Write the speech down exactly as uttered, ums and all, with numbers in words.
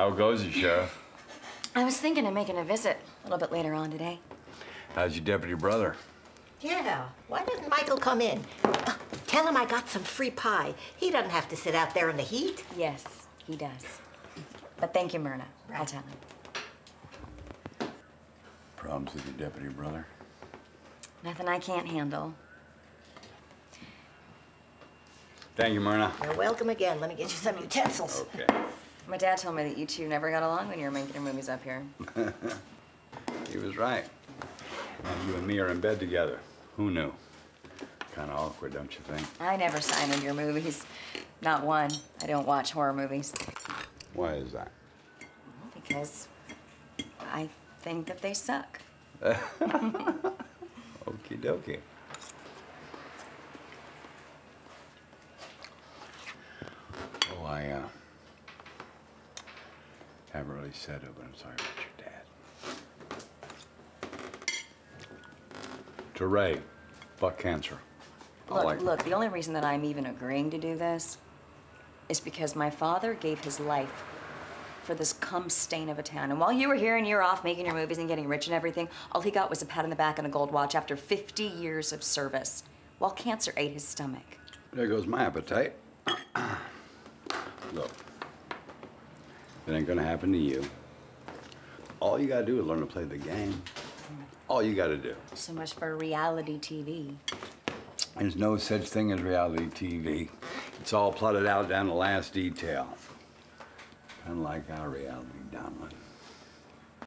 How goes it, Sheriff? I was thinking of making a visit a little bit later on today. How's your deputy brother? Yeah, why doesn't Michael come in? Uh, tell him I got some free pie. He doesn't have to sit out there in the heat. Yes, he does. But thank you, Myrna. Right. I'll tell him. Problems with your deputy brother? Nothing I can't handle. Thank you, Myrna. You're welcome again. Let me get you some utensils. Okay. My dad told me that you two never got along when you were making your movies up here. He was right. And you and me are in bed together. Who knew? Kind of awkward, don't you think? I never sign in your movies. Not one. I don't watch horror movies. Why is that? Because I think that they suck. Okie dokie. Oh, I uh, haven't really said it, but I'm sorry about your dad. To Ray, fuck cancer. I Look, like it. look, the only reason that I'm even agreeing to do this is because my father gave his life for this cum stain of a town. And while you were here and you were off making your movies and getting rich and everything, all he got was a pat on the back and a gold watch after fifty years of service, while cancer ate his stomach. There goes my appetite. Look, it ain't gonna happen to you. All you gotta do is learn to play the game. All you gotta do. So much for reality T V. There's no such thing as reality T V. It's all plotted out down to the last detail. Kind of like our reality, Donlin.